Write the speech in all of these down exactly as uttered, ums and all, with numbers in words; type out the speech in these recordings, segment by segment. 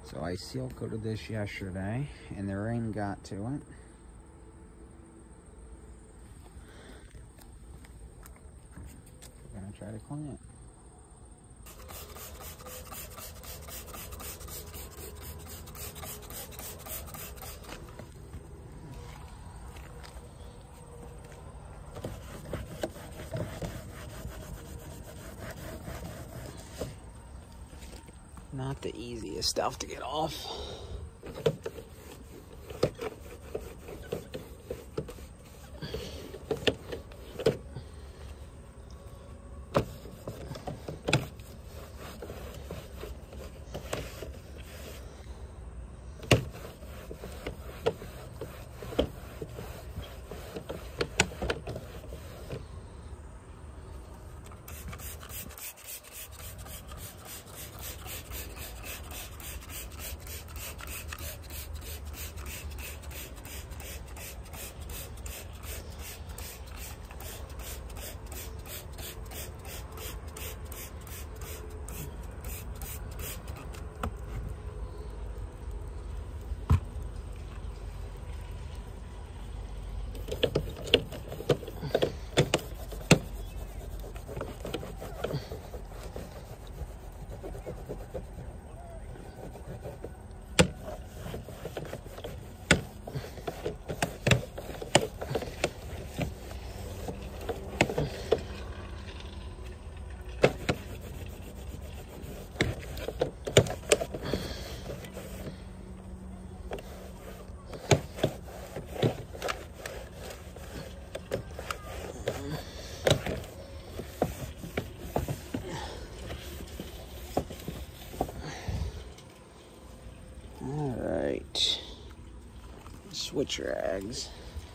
So I seal coated this yesterday and the rain got to it. We're gonna try to clean it. Not the easiest stuff to get off. Alright, switch rags.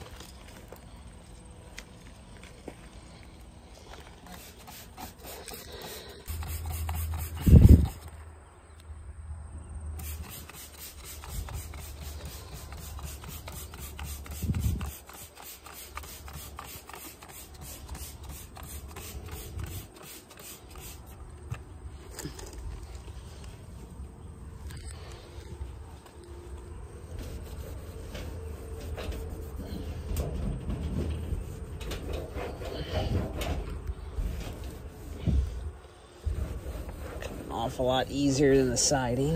Awful lot easier than the siding.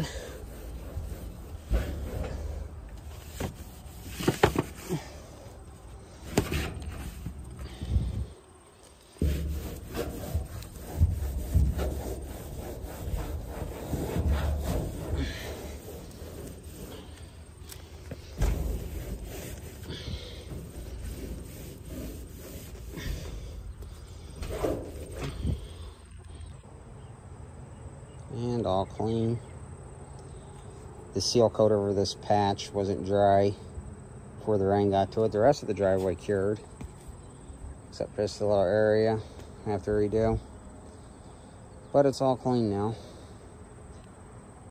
And all clean. The seal coat over this patch wasn't dry before the rain got to it. The rest of the driveway cured, except for this little area I have to redo. But it's all clean now.